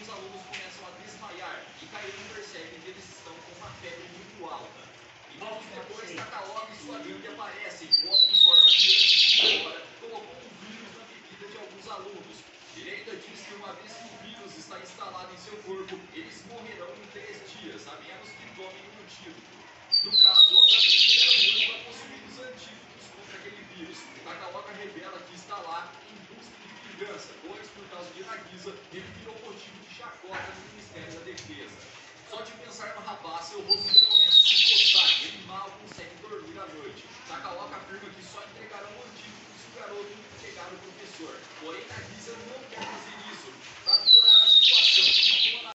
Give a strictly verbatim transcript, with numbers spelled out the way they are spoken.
os alunos começam a desmaiar e Kairi percebe que eles estão com uma febre muito alta. E minutos depois, Takaoka e sua gangue aparecem. O homem informa que ele agora colocou um vírus na bebida de alguns alunos. Ele ainda diz que uma vez que o vírus está instalado em seu corpo, eles morrerão em três dias, a menos que tomem um antídoto. No caso, obviamente, ele era o único a possuir os antídotos contra aquele vírus. Takaoka revela que está lá em busca de vingança, pois, por causa de Nagisa, ele virou motivo de chacota no Ministério da Defesa. Só de pensar no rapaz, seu rosto já começa a se coçar e ele mal consegue dormir à noite. Takaoka afirma que só entregarão o antídoto se o garoto pegar o professor. Porém, Nagisa não quer fazer isso. Sabe?